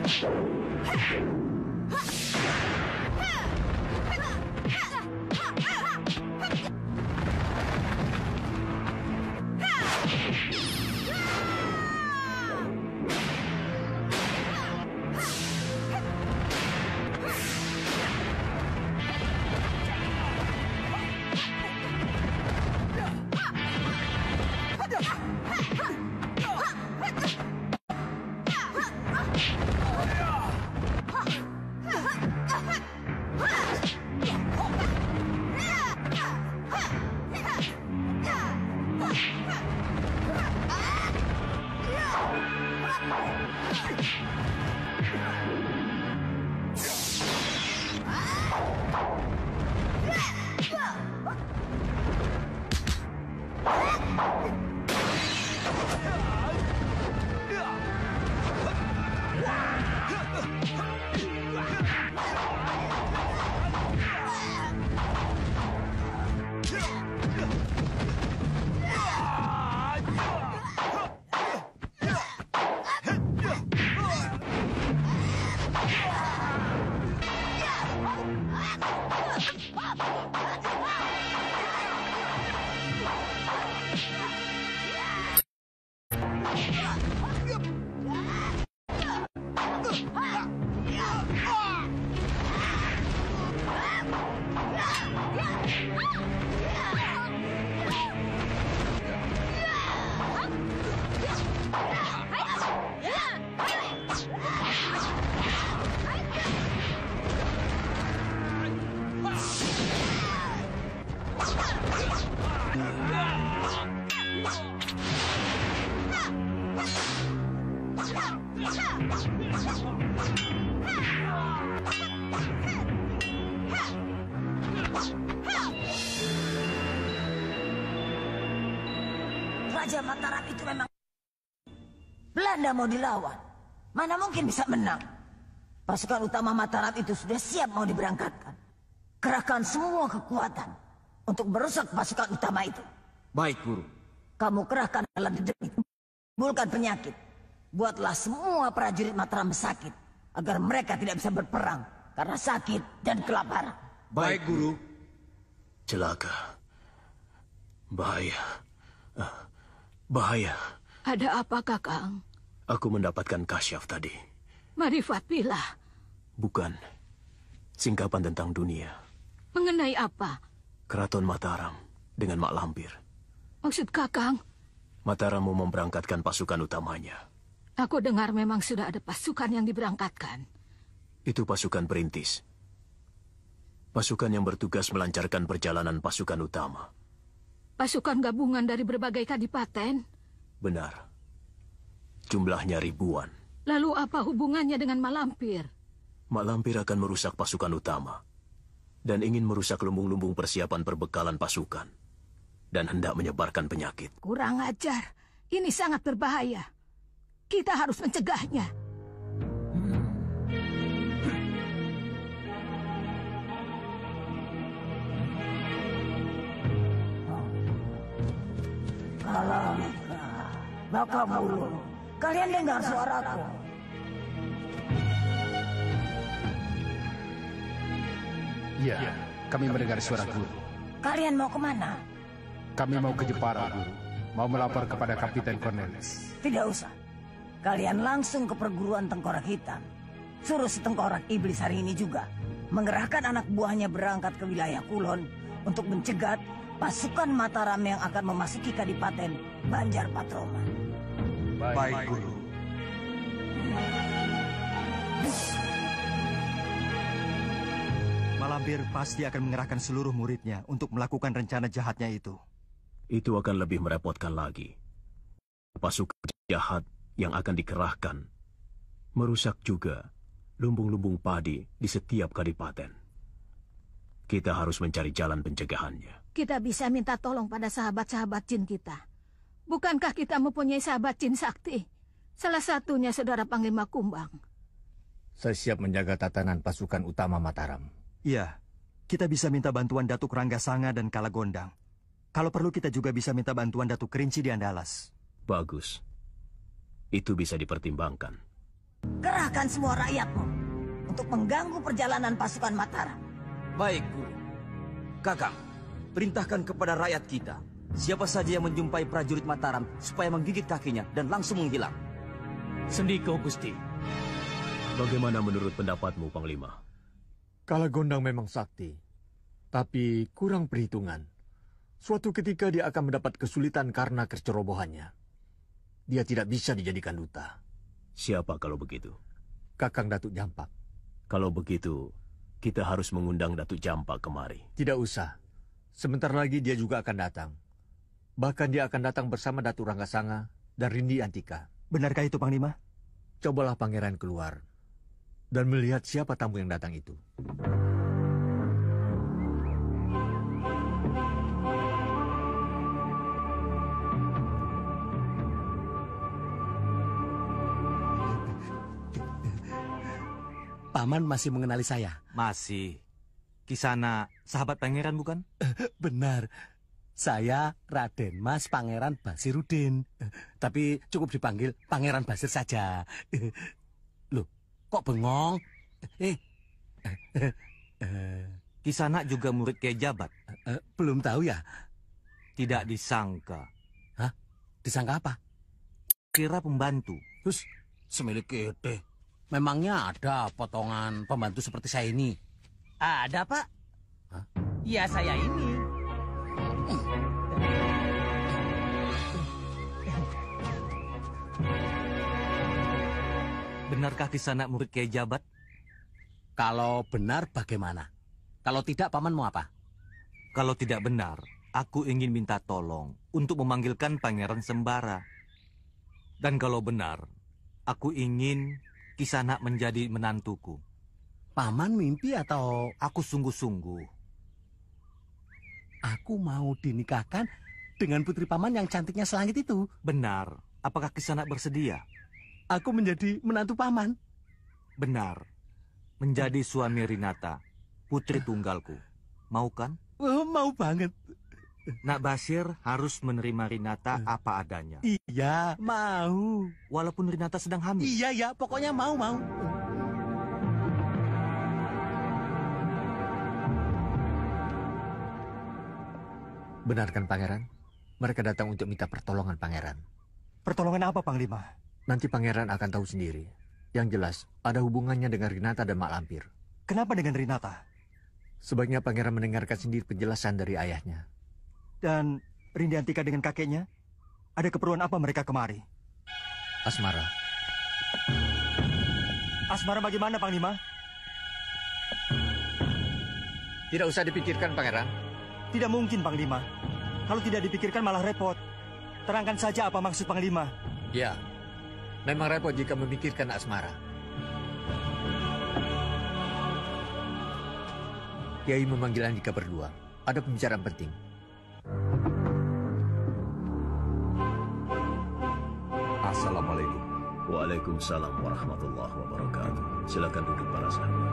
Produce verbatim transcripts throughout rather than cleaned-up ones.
Raja Mataram itu memang Belanda mau dilawan. Mana mungkin bisa menang? Pasukan utama Mataram itu sudah siap mau diberangkatkan. Kerahkan semua kekuatan untuk merusak pasukan utama itu. Baik, Guru. Kamu kerahkan dalam dedemit, timbulkan penyakit. Buatlah semua prajurit Mataram sakit agar mereka tidak bisa berperang karena sakit dan kelaparan. Baik, Guru. Celaka. Bahaya. Uh, bahaya. Ada apa, Kakang? Aku mendapatkan kasyaf tadi. Marifat Pilah. Bukan. Singkapan tentang dunia. Mengenai apa? Keraton Mataram dengan Mak Lampir. Maksud Kakang? Mataram mau memberangkatkan pasukan utamanya. Aku dengar memang sudah ada pasukan yang diberangkatkan. Itu pasukan perintis. Pasukan yang bertugas melancarkan perjalanan pasukan utama. Pasukan gabungan dari berbagai kadipaten? Benar. Jumlahnya ribuan. Lalu apa hubungannya dengan Malampir? Malampir akan merusak pasukan utama. Dan ingin merusak lumbung-lumbung persiapan perbekalan pasukan. Dan hendak menyebarkan penyakit. Kurang ajar. Ini sangat berbahaya. Kita harus mencegahnya. Kalamika, Baka Bulu, kalian dengar suaraku? Iya, kami mendengar suara Guru. Kalian mau kemana? Kami mau ke Jepara, Guru. Mau melapor kepada Kapiten Cornelis. Tidak usah. Kalian langsung ke perguruan Tengkorak Hitam. Suruh si Tengkorak Iblis hari ini juga mengerahkan anak buahnya berangkat ke wilayah Kulon untuk mencegat pasukan Mataram yang akan memasuki Kadipaten Banjar Patroman. Baik, Baik Guru. Malampir pasti akan mengerahkan seluruh muridnya untuk melakukan rencana jahatnya itu. Itu akan lebih merepotkan lagi. Pasukan jahat yang akan dikerahkan merusak juga lumbung-lumbung padi di setiap kadipaten. Kita harus mencari jalan pencegahannya. Kita bisa minta tolong pada sahabat-sahabat jin kita. Bukankah kita mempunyai sahabat jin sakti? Salah satunya Saudara Panglima Kumbang. Saya siap menjaga tatanan pasukan utama Mataram. Iya, kita bisa minta bantuan Datuk Ranggasanga dan Kalagondang. Kalau perlu kita juga bisa minta bantuan Datuk Kerinci di Andalas. Bagus. Itu bisa dipertimbangkan. Kerahkan semua rakyatmu untuk mengganggu perjalanan pasukan Mataram. Baik, Guru. Kakang, perintahkan kepada rakyat kita. Siapa saja yang menjumpai prajurit Mataram supaya menggigit kakinya dan langsung menghilang. Sendiko, Gusti. Bagaimana menurut pendapatmu, Panglima? Kalagondang memang sakti, tapi kurang perhitungan. Suatu ketika dia akan mendapat kesulitan karena kecerobohannya. Dia tidak bisa dijadikan duta. Siapa kalau begitu? Kakang Datuk Jampak. Kalau begitu, kita harus mengundang Datuk Jampak kemari. Tidak usah. Sebentar lagi dia juga akan datang. Bahkan dia akan datang bersama Datuk Ranggasanga dan Rindi Antika. Benarkah itu, Panglima? Cobalah pangeran keluar dan melihat siapa tamu yang datang itu. Paman masih mengenali saya? Masih. Kisana sahabat pangeran bukan? Benar. Saya Raden Mas Pangeran Basirudin. Tapi cukup dipanggil Pangeran Basir saja. Loh, kok bengong? Eh, Kisana juga murid Kiai Jabat. eh, belum tahu ya? Tidak disangka. Hah? Disangka apa? Kira pembantu. Terus, semilik kede. Memangnya ada potongan pembantu seperti saya ini? Ada, Pak. Hah? Ya, saya ini. Benarkah Kisana murid Kiai Jabat? Kalau benar bagaimana? Kalau tidak, Paman mau apa? Kalau tidak benar, aku ingin minta tolong untuk memanggilkan Pangeran Sembara. Dan kalau benar, aku ingin Kisana menjadi menantuku. Paman mimpi atau Aku sungguh-sungguh. aku mau dinikahkan dengan putri Paman yang cantiknya selangit itu? Benar. Apakah Kisana bersedia? Aku menjadi menantu Paman. Benar. Menjadi suami Rinata, putri tunggalku. Mau kan? Oh, mau banget. Nak Basir harus menerima Rinata apa adanya. Iya, mau. Walaupun Rinata sedang hamil. Iya, ya, pokoknya mau, mau. Benarkan pangeran? Mereka datang untuk minta pertolongan pangeran. Pertolongan apa, Panglima? Nanti pangeran akan tahu sendiri. Yang jelas, ada hubungannya dengan Rinata dan Mak Lampir. Kenapa dengan Rinata? Sebaiknya pangeran mendengarkan sendiri penjelasan dari ayahnya. Dan Rindi Antika dengan kakeknya? Ada keperluan apa mereka kemari? Asmara. Asmara bagaimana, Panglima? Tidak usah dipikirkan, pangeran. Tidak mungkin, Panglima. Kalau tidak dipikirkan malah repot. Terangkan saja apa maksud Panglima. Ya, memang repot jika memikirkan asmara. Kiai memanggil Andika berdua. Ada pembicaraan penting. Assalamualaikum. Waalaikumsalam warahmatullahi wabarakatuh. Silakan duduk para sahabat.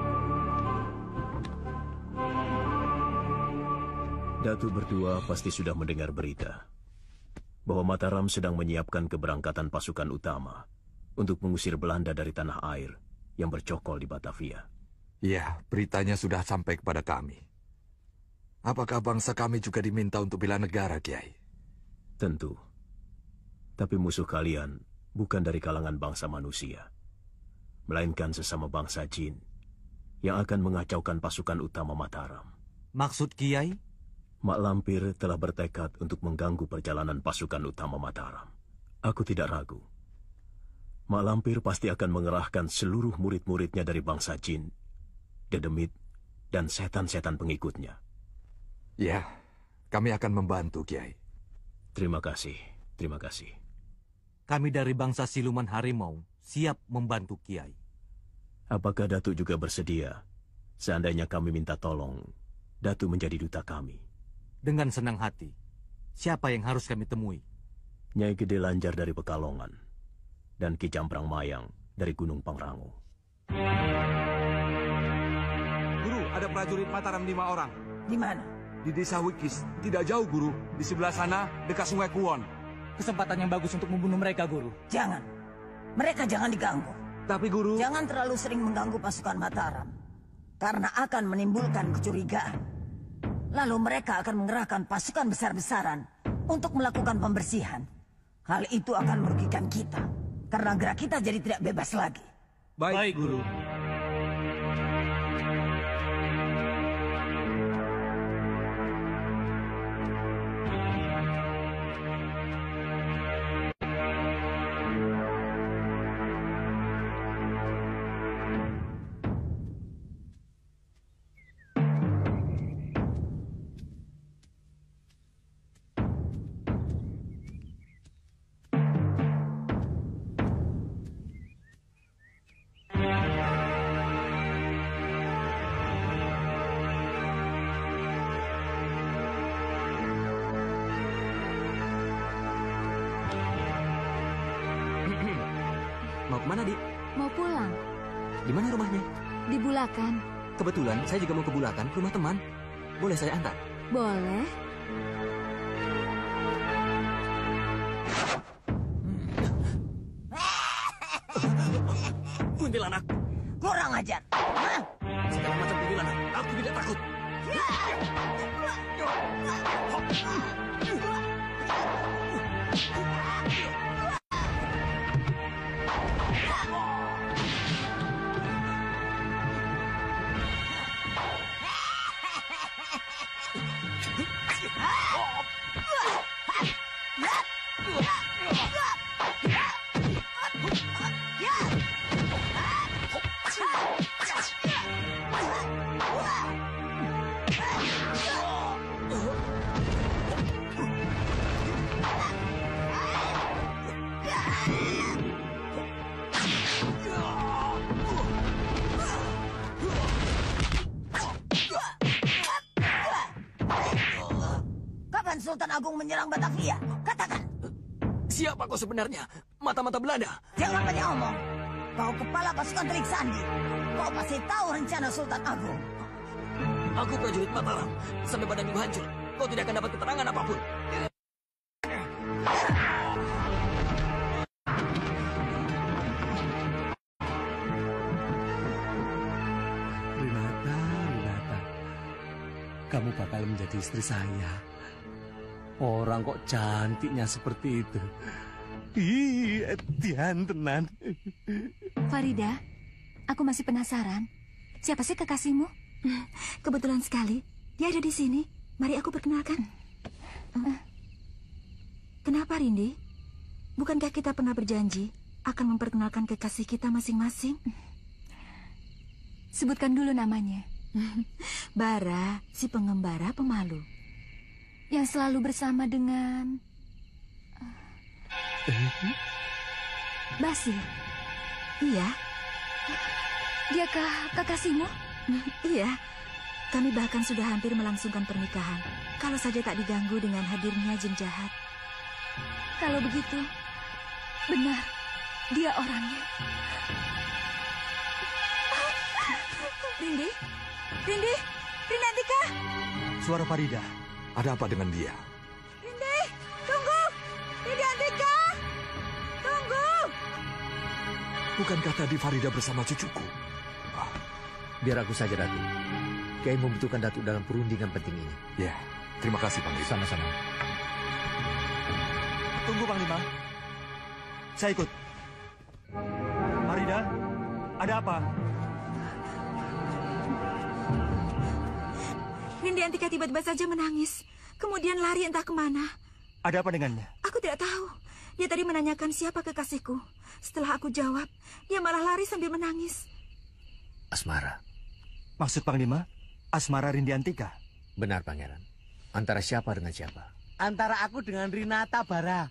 Datu berdua pasti sudah mendengar berita bahwa Mataram sedang menyiapkan keberangkatan pasukan utama untuk mengusir Belanda dari tanah air yang bercokol di Batavia. Ya, beritanya sudah sampai kepada kami. Apakah bangsa kami juga diminta untuk bela negara, Kiai? Tentu. Tapi musuh kalian bukan dari kalangan bangsa manusia, melainkan sesama bangsa jin yang akan mengacaukan pasukan utama Mataram. Maksud Kiai? Mak Lampir telah bertekad untuk mengganggu perjalanan pasukan utama Mataram. Aku tidak ragu. Mak Lampir pasti akan mengerahkan seluruh murid-muridnya dari bangsa jin, dedemit, dan setan-setan pengikutnya. Ya, kami akan membantu, Kiai. Terima kasih, terima kasih. Kami dari bangsa siluman harimau siap membantu Kiai. Apakah Datuk juga bersedia? Seandainya kami minta tolong, Datuk menjadi duta kami. Dengan senang hati. Siapa yang harus kami temui? Nyai Gede Lanjar dari Pekalongan dan Ki Jamprang Mayang dari Gunung Pangrango. Guru, ada prajurit Mataram lima orang. Di mana? Di desa Wikis. Tidak jauh, Guru. Di sebelah sana, dekat Sungai Kuon. Kesempatan yang bagus untuk membunuh mereka, Guru. Jangan. Mereka jangan diganggu. Tapi Guru... Jangan terlalu sering mengganggu pasukan Mataram, karena akan menimbulkan kecurigaan. Lalu mereka akan mengerahkan pasukan besar-besaran untuk melakukan pembersihan. Hal itu akan merugikan kita, karena gerak kita jadi tidak bebas lagi. Baik, Baik Guru. Mau kemana, Dik? Mau pulang. Di mana rumahnya? Di Bulakan. Kebetulan saya juga mau ke Bulakan, ke rumah teman. Boleh saya antar? Boleh. Kuntilanak. Kurang ajar. Hah? Segala macam kuntilanak. Aku tidak takut. Kapan Sultan Agung menyerang Batavia? Katakan. Siapa kau sebenarnya? Mata-mata Belanda. Jangan banyak omong. Kau kepala pasukan Telik Sandi. Kau pasti tahu rencana Sultan Agung. Aku prajurit Mataram. Sampai badanmu hancur, kau tidak akan dapat keterangan apapun. Rinata, Rinata. Kamu bakal menjadi istri saya. Orang kok cantiknya seperti itu. Ih, Etian tenan. Farida, aku masih penasaran. Siapa sih kekasihmu? Kebetulan sekali, dia ada di sini. Mari aku perkenalkan. Kenapa, Rindi? Bukankah kita pernah berjanji akan memperkenalkan kekasih kita masing-masing? Sebutkan dulu namanya. Bara, si pengembara pemalu. Yang selalu bersama dengan... Basir. Iya. Diakah kekasihmu? Iya. Kami bahkan sudah hampir melangsungkan pernikahan. Kalau saja tak diganggu dengan hadirnya jin jahat. Kalau begitu, benar, dia orangnya. Rindi? Rindi? Rindi Antika? Suara Farida. Ada apa dengan dia? Rindi, tunggu! Rindi Antika! Tunggu! Bukankah tadi Farida bersama cucuku? Ah, biar aku saja, Datuk. Kiai membutuhkan Datuk dalam perundingan penting ini. Ya, terima kasih, Panglima. Sama-sama. Tunggu, Panglima. Saya ikut. Farida, ada apa? Rindi Antika tiba-tiba saja menangis. Kemudian lari entah kemana. Ada apa dengannya? Aku tidak tahu. Dia tadi menanyakan siapa kekasihku. Setelah aku jawab, dia malah lari sambil menangis. Asmara. Maksud Panglima, Asmara Rindi Antika? Benar, Pangeran. Antara siapa dengan siapa? Antara aku dengan Rinata, Bara.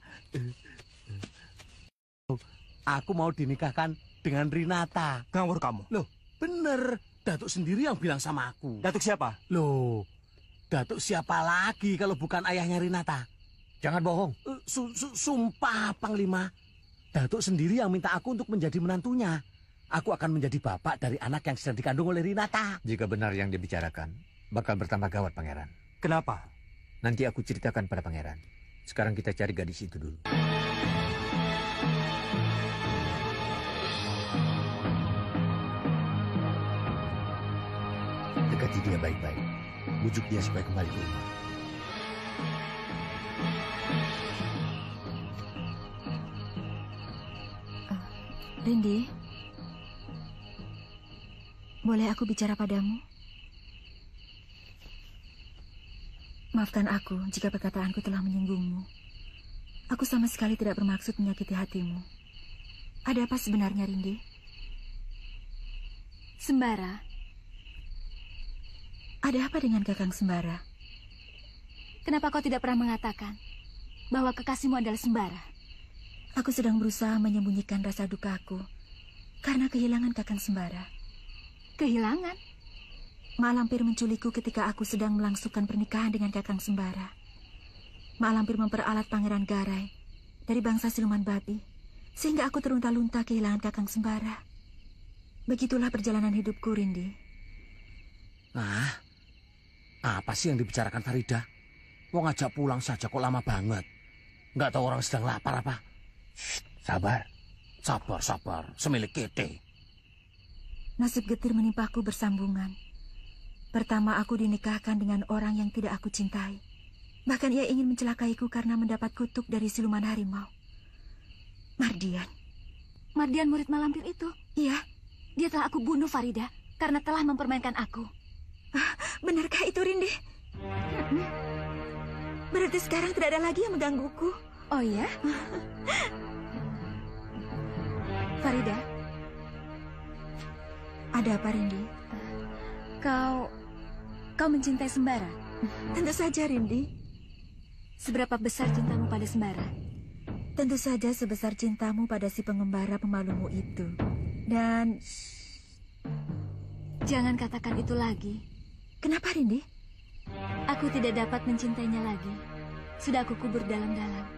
Aku mau dinikahkan dengan Rinata. Ngawur kamu? Loh, bener. Datuk sendiri yang bilang sama aku. Datuk siapa? Loh, Datuk siapa lagi kalau bukan ayahnya Rinata? Jangan bohong. Uh, su -su Sumpah, Panglima. Datuk sendiri yang minta aku untuk menjadi menantunya. Aku akan menjadi bapak dari anak yang sedang dikandung oleh Rinata. Jika benar yang dibicarakan, bakal bertambah gawat, Pangeran. Kenapa? Nanti aku ceritakan pada Pangeran. Sekarang kita cari gadis itu dulu. dia baik-baik. Bujuk dia supaya kembali ke rumah. Uh, Rindi, boleh aku bicara padamu? Maafkan aku jika perkataanku telah menyinggungmu. Aku sama sekali tidak bermaksud menyakiti hatimu. Ada apa sebenarnya, Rindi? Sembara. Ada apa dengan Kakang Sembara? Kenapa kau tidak pernah mengatakan bahwa kekasihmu adalah Sembara? Aku sedang berusaha menyembunyikan rasa dukaku karena kehilangan Kakang Sembara. Kehilangan? Mak Lampir menculikku ketika aku sedang melangsungkan pernikahan dengan Kakang Sembara. Mak Lampir memperalat Pangeran Garai dari bangsa siluman babi, sehingga aku terlunta-lunta kehilangan Kakang Sembara. Begitulah perjalanan hidupku, Rindi. Nah, apa sih yang dibicarakan Farida? Mau ngajak pulang saja kok lama banget. Nggak tahu orang sedang lapar apa? Shh, sabar. Sabar, sabar. Semilik kete. Nasib getir menimpaku bersambungan. Pertama, aku dinikahkan dengan orang yang tidak aku cintai. Bahkan ia ingin mencelakaiku karena mendapat kutuk dari siluman harimau. Mardian. Mardian murid Mak Lampir itu? Iya. Dia telah aku bunuh, Farida, karena telah mempermainkan aku. Ah, benarkah itu, Rindi? Hmm? Berarti sekarang tidak ada lagi yang menggangguku. Oh ya? Farida. Ada apa, Rindi? Kau... Kau mencintai Sembara? Tentu saja, Rindi. Seberapa besar cintamu pada Sembara? Tentu saja sebesar cintamu pada si pengembara pemalumu itu. Dan... Jangan katakan itu lagi. Kenapa, Rindi? Aku tidak dapat mencintainya lagi. Sudah aku kubur dalam-dalam.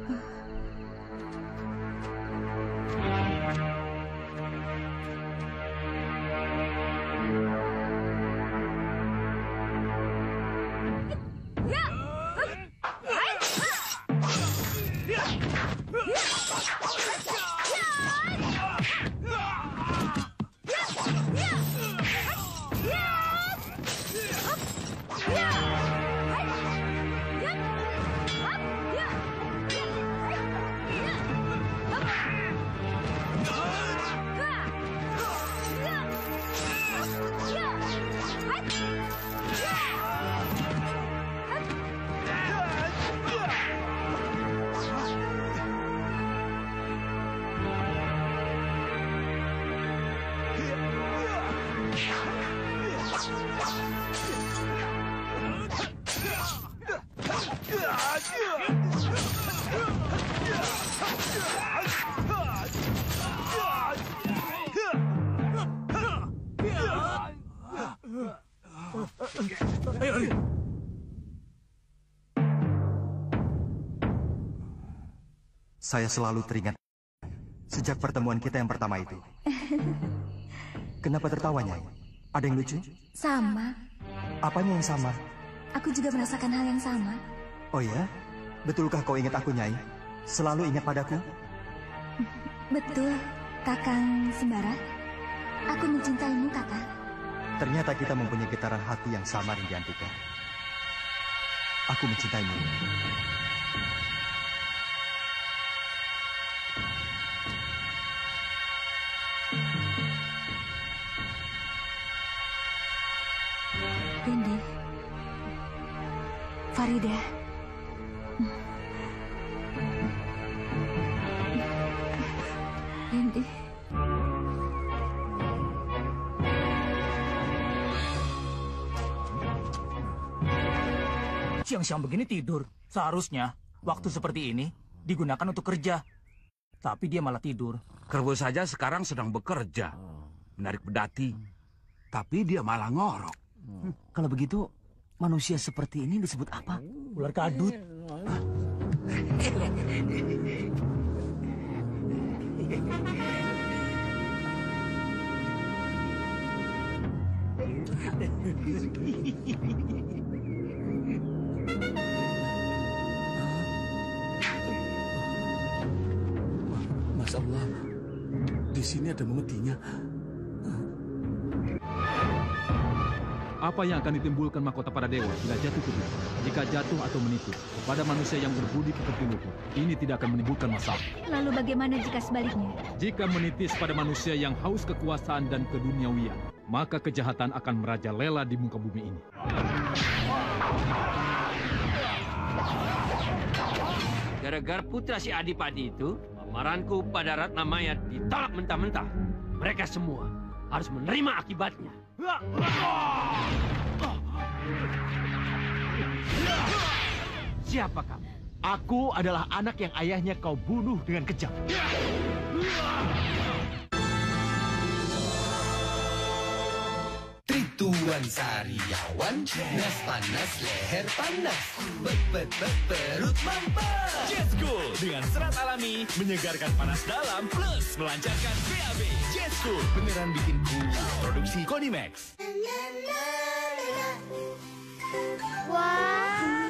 Saya selalu teringat sejak pertemuan kita yang pertama itu. Kenapa tertawanya? Ada yang lucu? Sama. Apanya yang sama? Aku juga merasakan hal yang sama. Oh ya? Betulkah kau ingat aku, Nyai? Selalu ingat padaku? Betul, Kakang Sembara. Aku mencintaimu, Kakang. Ternyata kita mempunyai getaran hati yang sama, Rindi Antika. Aku mencintaimu. Rindi. Farida. Rindi. Siang-siang begini tidur. Seharusnya waktu seperti ini digunakan untuk kerja. Tapi dia malah tidur. Kerbo saja sekarang sedang bekerja. Menarik pedati. Tapi dia malah ngorok. Hmm, kalau begitu, manusia seperti ini disebut apa? Ular kadut. Masya Allah, di sini ada mengertinya. Apa yang akan ditimbulkan mahkota para dewa bila jatuh ke bumi? Jika jatuh atau menipu pada manusia yang berbudi pekerti luhur, ini tidak akan menimbulkan masalah. Lalu bagaimana jika sebaliknya? Jika menitis pada manusia yang haus kekuasaan dan keduniawian, maka kejahatan akan merajalela di muka bumi ini. Gara-gara putra si Adipati itu, lamaranku pada Ratna Maya ditolak mentah-mentah. Mereka semua harus menerima akibatnya. Siapa kamu? Aku adalah anak yang ayahnya kau bunuh dengan kejam. Trituan Sariawan, nas panas, leher panas, bet bet perut mampus. Jet-Cool dengan serat alami menyegarkan panas dalam plus melancarkan B A B. Jet-Cool beneran bikin cool. Produksi Konimax. Wah.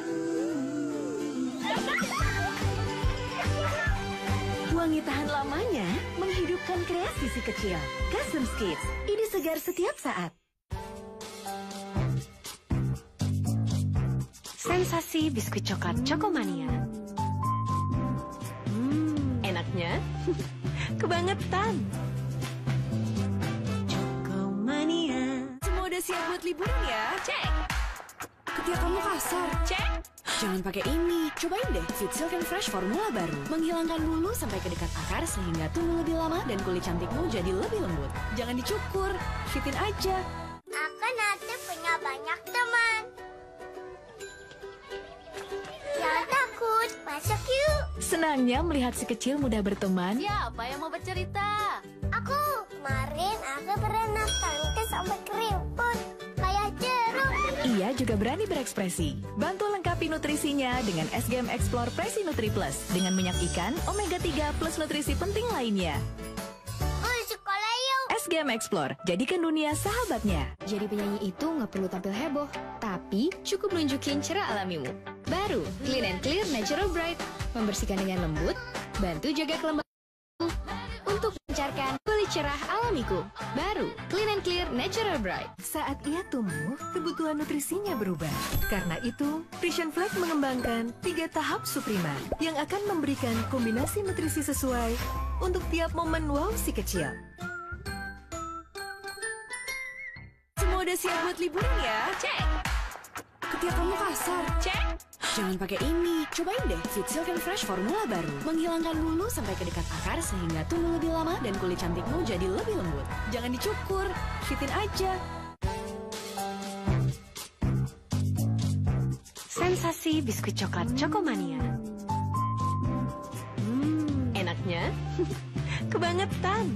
Wangi tahan lamanya menghidupkan kreasi si kecil. Custom Skips, ide segar setiap saat. Sensasi biskuit coklat Chokomania. Hmm, enaknya kebangetan. Chokomania. Semua udah siap buat liburan ya? Cek. Ketiak kamu kasar. Cek. Jangan pakai ini. Cobain deh Fit Silk and Fresh formula baru. Menghilangkan bulu sampai ke dekat akar sehingga tumbuh lebih lama dan kulit cantikmu jadi lebih lembut. Jangan dicukur, fitin aja. Aku nanti punya banyak teman. Jangan takut, masuk yuk. Senangnya melihat si kecil mudah berteman. Siapa yang mau bercerita? Aku. Kemarin aku berenang tangkis sampai keriput. Kayak jeruk. Ia juga berani berekspresi. Bantu lengkapi nutrisinya dengan S G M Explore Presi Nutri Plus. Dengan minyak ikan, omega tiga plus nutrisi penting lainnya. Oh, sekolah yuk. S G M Explore, jadikan dunia sahabatnya. Jadi penyanyi itu nggak perlu tampil heboh, tapi cukup nunjukin cerah alamimu. Baru, Clean and Clear Natural Bright. Membersihkan dengan lembut, bantu jaga kelembapan untuk melancarkan kulit cerah alamiku. Baru, Clean and Clear Natural Bright. Saat ia tumbuh, kebutuhan nutrisinya berubah. Karena itu, Vision Flag mengembangkan tiga tahap Suprema yang akan memberikan kombinasi nutrisi sesuai untuk tiap momen wow si kecil. Semua udah siap buat liburan ya? Cek. Ketiak kamu kasar. Cek. Jangan pakai ini. Cobain deh Fit Silk and Fresh formula baru. Menghilangkan bulu sampai ke dekat akar sehingga tumbuh lebih lama dan kulit cantikmu jadi lebih lembut. Jangan dicukur, fitin aja. Sensasi biskuit coklat Chokomania. Hmm, enaknya kebangetan.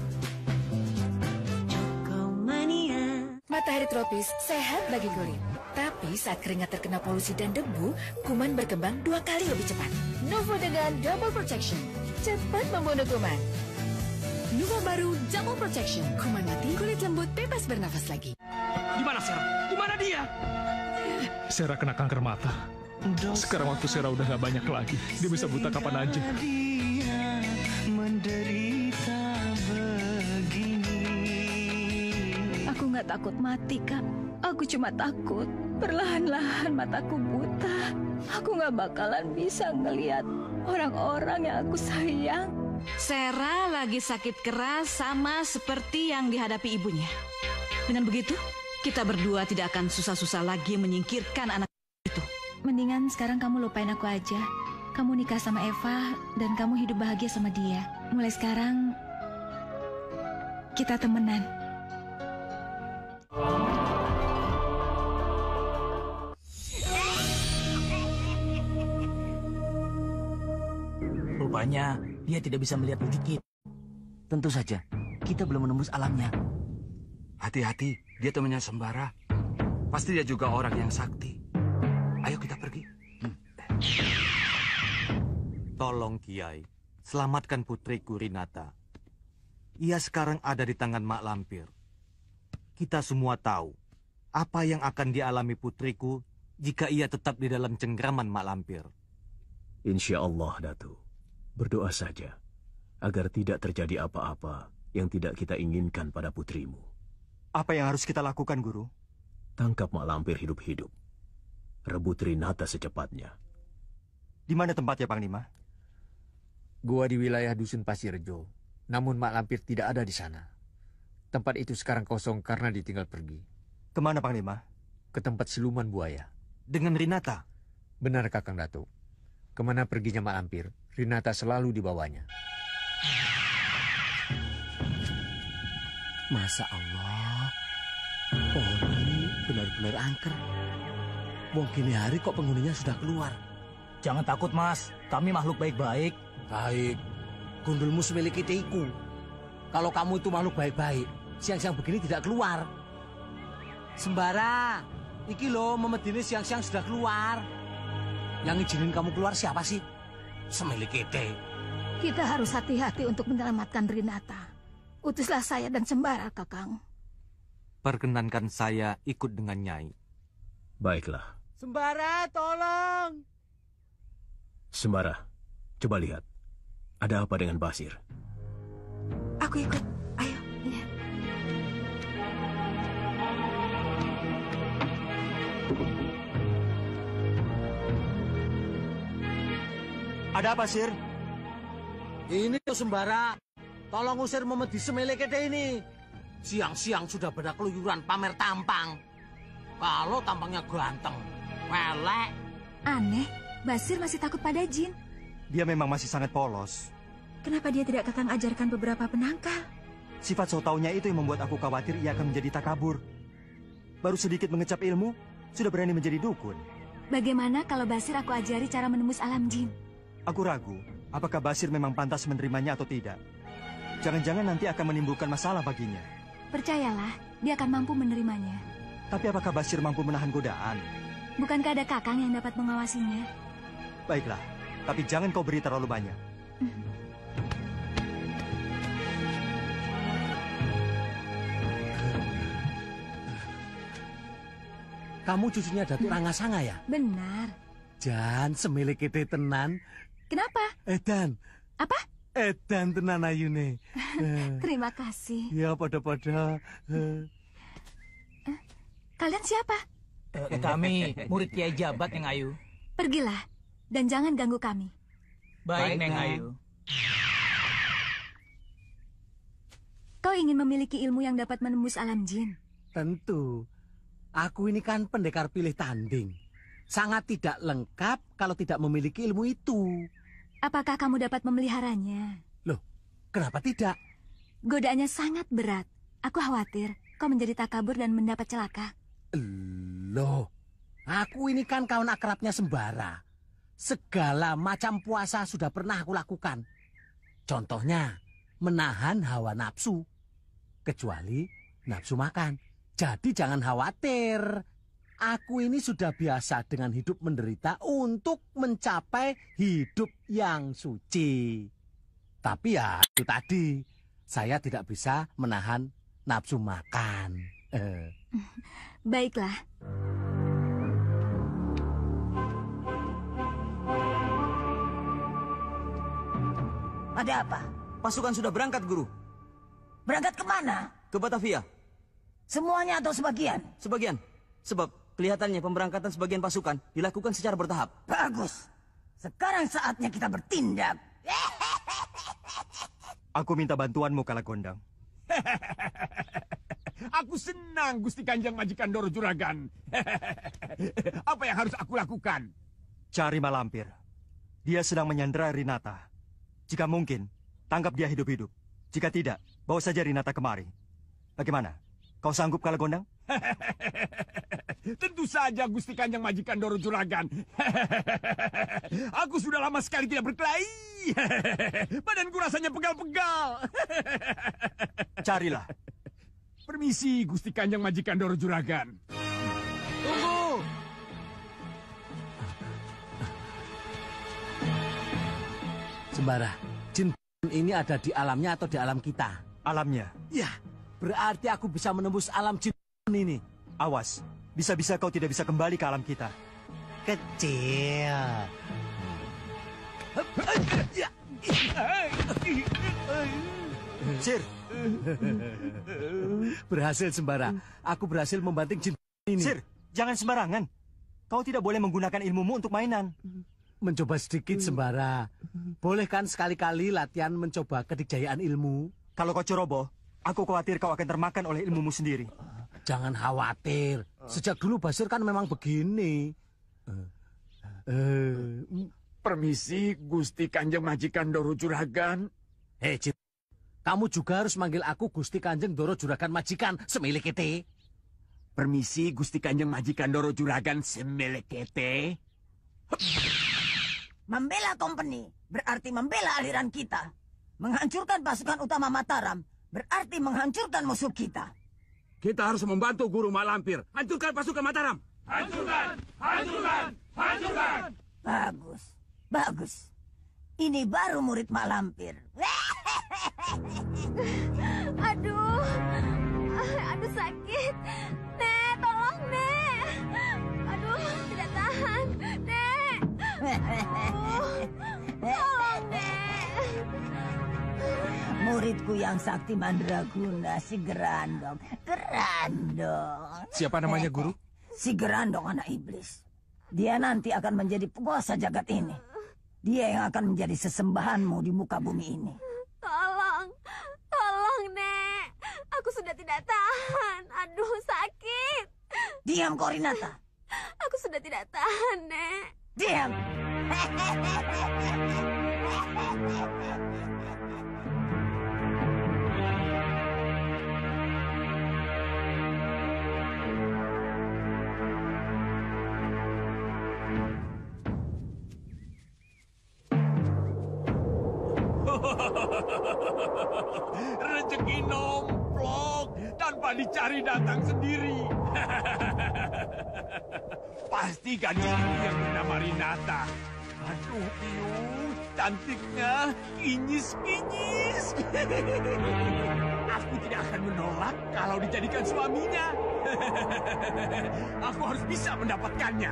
Chokomania. Matahari tropis sehat bagi kulit. Tapi saat keringat terkena polusi dan debu, kuman berkembang dua kali lebih cepat. Nuvo dengan Double Protection. Cepat membunuh kuman. Nuvo baru Double Protection. Kuman mati, kulit lembut, bebas bernafas lagi. Di mana Sera? Di mana dia? Sera kena kanker mata. Sekarang waktu Sera udah gak banyak lagi. Dia bisa buta kapan aja. Dia menderita begini. Aku nggak takut mati, Kak. Aku cuma takut perlahan-lahan mataku buta. Aku nggak bakalan bisa ngelihat orang-orang yang aku sayang. Sera lagi sakit keras sama seperti yang dihadapi ibunya. Dengan begitu, kita berdua tidak akan susah-susah lagi menyingkirkan anak itu. Mendingan sekarang kamu lupain aku aja. Kamu nikah sama Eva dan kamu hidup bahagia sama dia. Mulai sekarang, kita temenan. Rupanya dia tidak bisa melihat wujud kita. Tentu saja, kita belum menembus alamnya. Hati-hati, dia temannya Sembara. Pasti dia juga orang yang sakti. Ayo kita pergi. Hmm. Tolong Kiai, selamatkan putriku Rinata. Ia sekarang ada di tangan Mak Lampir. Kita semua tahu apa yang akan dialami putriku jika ia tetap di dalam cengkraman Mak Lampir. Insya Allah, Datu. Berdoa saja agar tidak terjadi apa-apa yang tidak kita inginkan pada putrimu. Apa yang harus kita lakukan, Guru? Tangkap mak lampir hidup-hidup. Rebut Rinata secepatnya. Di mana tempatnya, Panglima? Gua di wilayah Dusun Pasirjo. Namun mak lampir tidak ada di sana. Tempat itu sekarang kosong karena ditinggal pergi. Kemana, Panglima? Ke tempat siluman buaya. Dengan Rinata? Benar, Kakang Datuk. Kemana perginya mak lampir, Rinata selalu dibawanya. Masa Allah, pohon ini benar-benar angker. Wong gini hari kok penghuninya sudah keluar. Jangan takut, Mas. Kami makhluk baik-baik. Baik. Gundulmu semiliki tiku. Kalau kamu itu makhluk baik-baik, siang-siang begini tidak keluar. Sembara, iki loh Memedini siang-siang sudah keluar. Yang izinin kamu keluar siapa sih? Semiliki te. Kita harus hati-hati untuk menyelamatkan Rinata. Utuslah saya dan Sembara, Kakang. Perkenankan saya ikut dengan Nyai. Baiklah. Sembara, tolong. Sembara, coba lihat. Ada apa dengan Basir? Aku ikut. Ayo. Ya. Ada apa, Sir? Ini tuh Sembara. Tolong usir Memedi Semelekete ini. Siang-siang sudah pada keluyuran pamer tampang. Kalau tampangnya ganteng, pelek. Aneh, Basir masih takut pada jin. Dia memang masih sangat polos. Kenapa dia tidak Kakang ajarkan beberapa penangkal? Sifat so taunya itu yang membuat aku khawatir ia akan menjadi takabur. Baru sedikit mengecap ilmu, sudah berani menjadi dukun. Bagaimana kalau Basir aku ajari cara menembus alam jin? Aku ragu, apakah Basir memang pantas menerimanya atau tidak. Jangan-jangan nanti akan menimbulkan masalah baginya. Percayalah, dia akan mampu menerimanya. Tapi apakah Basir mampu menahan godaan? Bukankah ada Kakang yang dapat mengawasinya? Baiklah, tapi jangan kau beri terlalu banyak. Kamu cucunya Datuk Rangasanga ya? Benar. Jan, Semelekete tenan. Kenapa? Edan. Apa? Edan tenan ayune. Terima kasih. Ya, pada-pada. Kalian siapa? Eh, kami murid Kiai Jabat, Neng Ayu. Pergilah, dan jangan ganggu kami. Baik, Neng Ayu. Kau ingin memiliki ilmu yang dapat menembus alam jin? Tentu. Aku ini kan pendekar pilih tanding. Sangat tidak lengkap kalau tidak memiliki ilmu itu. Apakah kamu dapat memeliharanya? Loh, kenapa tidak? Godaannya sangat berat. Aku khawatir kau menjadi takabur dan mendapat celaka. Loh, aku ini kan kawan akrabnya Sembara. Segala macam puasa sudah pernah aku lakukan. Contohnya, menahan hawa nafsu. Kecuali nafsu makan. Jadi jangan khawatir. Aku ini sudah biasa dengan hidup menderita untuk mencapai hidup yang suci. Tapi ya itu tadi, saya tidak bisa menahan nafsu makan. Eh. Baiklah. Ada apa? Pasukan sudah berangkat, Guru. Berangkat kemana? Ke Batavia. Semuanya atau sebagian? Sebagian. Sebab kelihatannya pemberangkatan sebagian pasukan dilakukan secara bertahap. Bagus. Sekarang saatnya kita bertindak. Aku minta bantuanmu, Kalagondang. Aku senang, Gusti Kanjeng Majikan Doro Juragan. Apa yang harus aku lakukan? Cari Malampir. Dia sedang menyandera Rinata. Jika mungkin, tangkap dia hidup-hidup. Jika tidak, bawa saja Rinata kemari. Bagaimana? Kau sanggup, Kalagondang? Tentu saja, Gusti Kanjeng Majikan Doro Juragan. Aku sudah lama sekali tidak berkelahi. Badanku rasanya pegal-pegal. Carilah. Permisi, Gusti Kanjeng Majikan Doro Juragan. Tunggu. Sembara, jin ini ada di alamnya atau di alam kita? Alamnya? Ya, berarti aku bisa menembus alam jin ini. Awas, bisa-bisa kau tidak bisa kembali ke alam kita. Kecil. Sir. Berhasil, Sembara. Aku berhasil membanting jin ini. Sir, jangan sembarangan. Kau tidak boleh menggunakan ilmumu untuk mainan. Mencoba sedikit sembara. Boleh kan sekali-kali latihan mencoba kedikjayaan ilmu? Kalau kau ceroboh, aku khawatir kau akan termakan oleh ilmumu sendiri. Jangan khawatir. Sejak dulu Basir kan memang begini. Uh, permisi, Gusti Kanjeng Majikan Doro Juragan. Hei, Cip. Kamu juga harus manggil aku Gusti Kanjeng Doro Juragan Majikan semilik kete. Permisi, Gusti Kanjeng Majikan Doro Juragan semilik kete. Membela company berarti membela aliran kita. Menghancurkan pasukan utama Mataram berarti menghancurkan musuh kita. Kita harus membantu Guru Malampir. Hancurkan pasukan Mataram. Hancurkan! Hancurkan! Hancurkan! Bagus, bagus. Ini baru murid Mak Lampir. Aduh, aduh sakit. Nek, tolong Nek. Aduh, tidak tahan. Nek. Tolong Nek. Muridku yang sakti mandraguna, si Gerandong. Gerandong. Siapa namanya, Guru? Si Gerandong anak iblis. Dia nanti akan menjadi penguasa jagat ini. Dia yang akan menjadi sesembahanmu di muka bumi ini. Tolong, tolong Nek. Aku sudah tidak tahan. Aduh, sakit. Diam, Korinata. Aku sudah tidak tahan, Nek. Diam. Rezeki nomplok tanpa dicari datang sendiri. Pasti gadis itu yang bernama Rinata. Aduh, Piung, cantiknya kinyis-kinyis. Aku tidak akan menolak kalau dijadikan suaminya. Aku harus bisa mendapatkannya.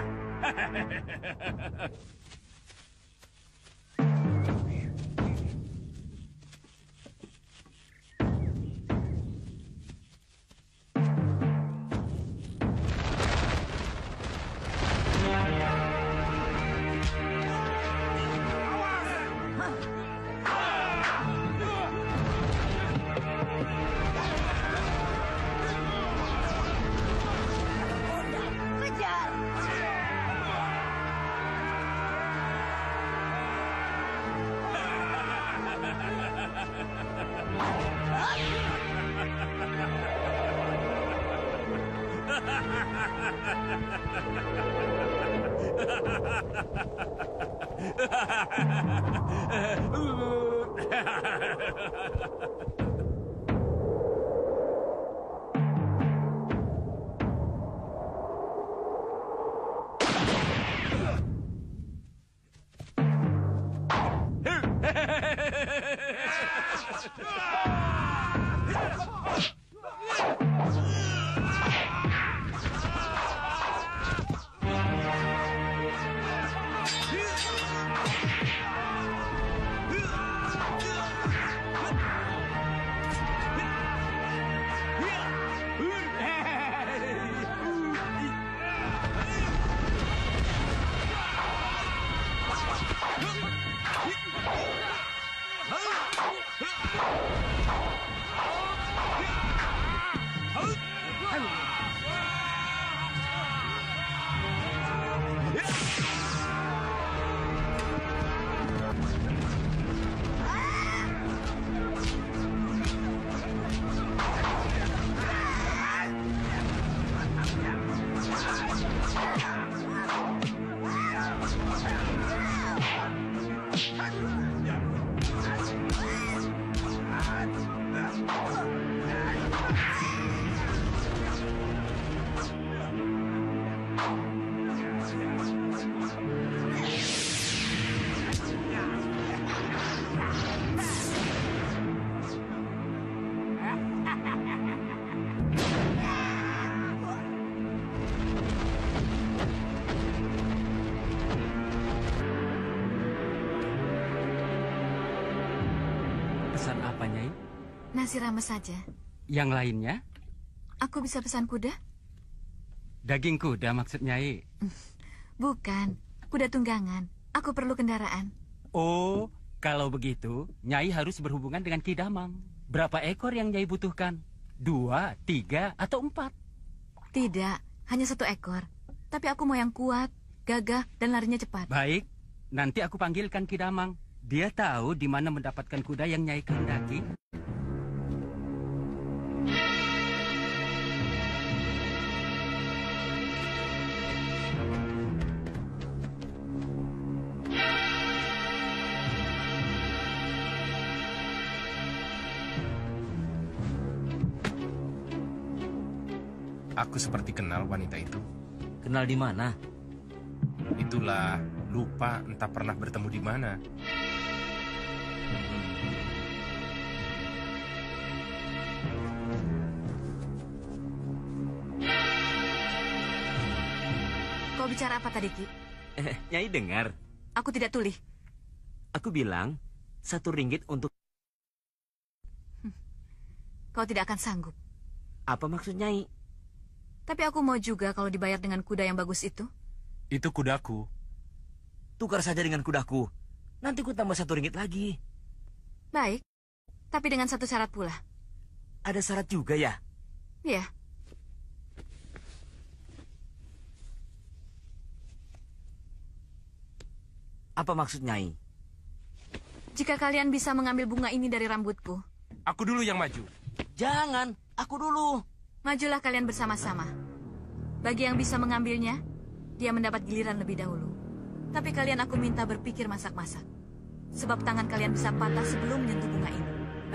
Pesan apa, Nyai? Nasi rames saja. Yang lainnya? Aku bisa pesan kuda? Daging kuda maksud Nyai? Bukan, kuda tunggangan. Aku perlu kendaraan. Oh, kalau begitu, Nyai harus berhubungan dengan Ki Damang. Berapa ekor yang Nyai butuhkan? Dua, tiga, atau empat? Tidak, hanya satu ekor. Tapi aku mau yang kuat, gagah, dan larinya cepat. Baik, nanti aku panggilkan Ki Damang. Dia tahu di mana mendapatkan kuda yang Nyai kehendaki. Aku seperti kenal wanita itu. Kenal di mana? Itulah, lupa entah pernah bertemu di mana. Kau bicara apa tadi, Ki? Eh, Nyai dengar. Aku tidak tuli. Aku bilang satu ringgit untuk... Kau tidak akan sanggup. Apa maksud Nyai? Tapi aku mau juga kalau dibayar dengan kuda yang bagus itu. Itu kudaku. Tukar saja dengan kudaku. Nanti ku tambah satu ringgit lagi. Baik, tapi dengan satu syarat pula. Ada syarat juga ya? Iya. Apa maksud Nyai? Jika kalian bisa mengambil bunga ini dari rambutku. Aku dulu yang maju. Jangan, aku dulu. Majulah kalian bersama-sama. Bagi yang bisa mengambilnya, dia mendapat giliran lebih dahulu. Tapi kalian aku minta berpikir masak-masak. Sebab tangan kalian bisa patah sebelum menyentuh bunga ini.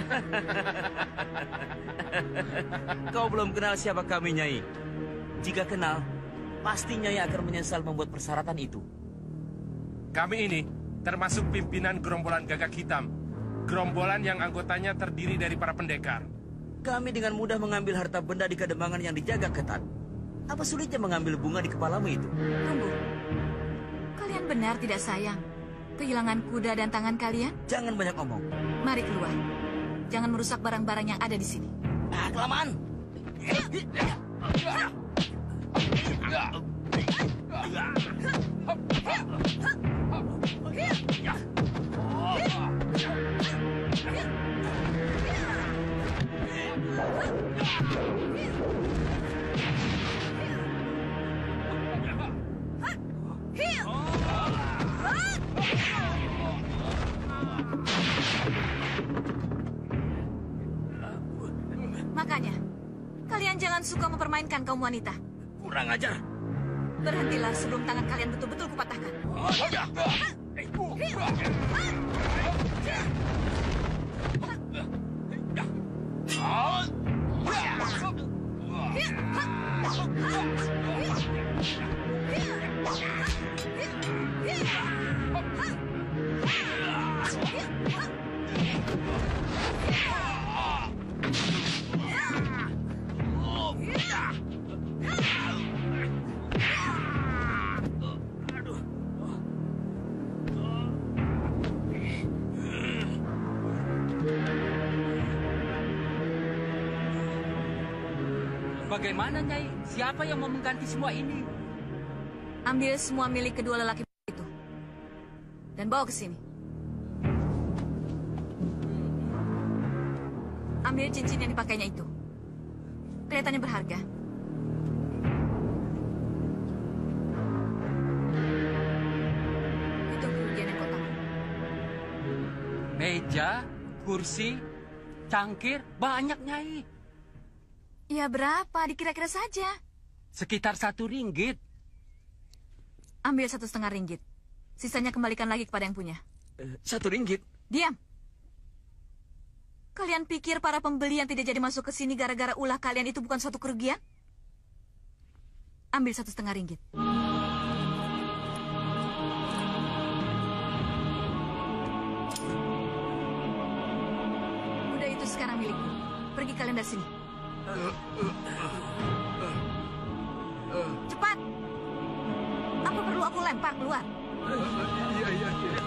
Kau belum kenal siapa kami, Nyai. Jika kenal, pasti Nyai akan menyesal membuat persyaratan itu. Kami ini termasuk pimpinan gerombolan Gagak Hitam. Gerombolan yang anggotanya terdiri dari para pendekar. Kami dengan mudah mengambil harta benda di Kademangan yang dijaga ketat. Apa sulitnya mengambil bunga di kepalamu itu? Tunggu. Kalian benar tidak sayang kehilangan kuda dan tangan kalian? Jangan banyak omong. Mari keluar. Jangan merusak barang-barang yang ada di sini. Ah, kelamaan. Makanya, kalian jangan suka mempermainkan kaum wanita. Kurang ajar. Berhentilah sebelum tangan kalian betul-betul kupatahkan. Bagaimana, Nyai? Siapa yang mau mengganti semua ini? Ambil semua milik kedua lelaki itu. Dan bawa ke sini. Ambil cincin yang dipakainya itu. Kelihatannya berharga. Itu kerugian yang kau tanggung. Meja, kursi, cangkir, banyak, Nyai. Ya berapa? Dikira-kira saja. Sekitar satu ringgit. Ambil satu setengah ringgit. Sisanya kembalikan lagi kepada yang punya. Uh, satu ringgit? Diam. Kalian pikir para pembeli yang tidak jadi masuk ke sini gara-gara ulah kalian itu bukan suatu kerugian? Ambil satu setengah ringgit. Kuda itu sekarang milikku. Pergi kalian dari sini. Cepat! Apa perlu aku lempar keluar? Iya, iya, iya.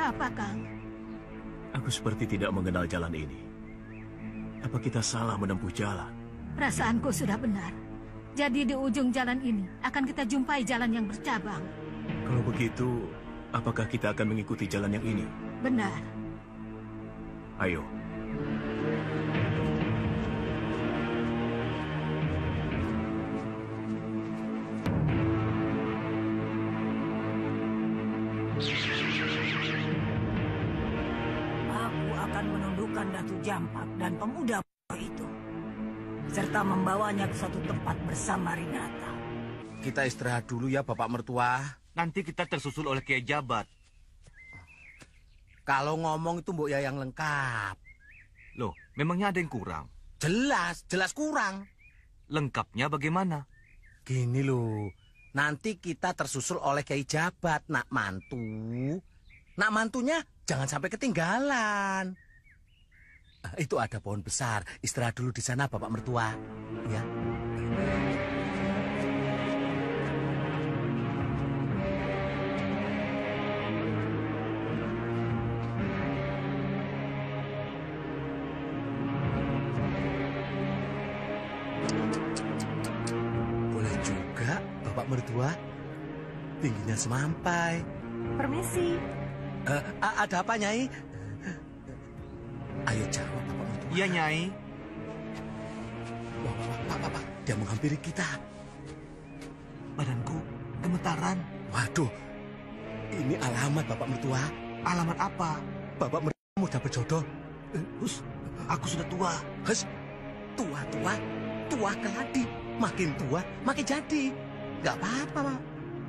apa, Kang? Aku seperti tidak mengenal jalan ini. Apa kita salah menempuh jalan? Perasaanku sudah benar. Jadi di ujung jalan ini akan kita jumpai jalan yang bercabang. Kalau begitu, apakah kita akan mengikuti jalan yang ini? Benar. Ayo. Aku akan menundukkan Datu Jampak dan pemuda itu, serta membawanya ke suatu tempat bersama Rinata. Kita istirahat dulu ya, Bapak Mertua. Nanti kita tersusul oleh Kiai Jabat. Kalau ngomong itu Mbok ya yang lengkap. Loh, memangnya ada yang kurang? Jelas, jelas kurang. Lengkapnya bagaimana? Gini loh, nanti kita tersusul oleh Kiai Jabat, nak mantu. Nak mantunya jangan sampai ketinggalan. Itu ada pohon besar, istirahat dulu di sana Bapak Mertua. Ya. Boleh juga Bapak Mertua. Tingginya semampai. Permisi. Uh, ada apa, Nyai? Ayo jawab, Bapak Mertua. Iya, Nyai. Wah, wah, Pak, Pak, Pak, dia menghampiri kita. Badanku gemetaran. Waduh, ini alamat Bapak Mertua. Alamat apa? Bapak Mertua mudah berjodoh. Hus, aku sudah tua. Hus, tua-tua, tua keladi. Makin tua, makin jadi. Gak apa-apa, Pak.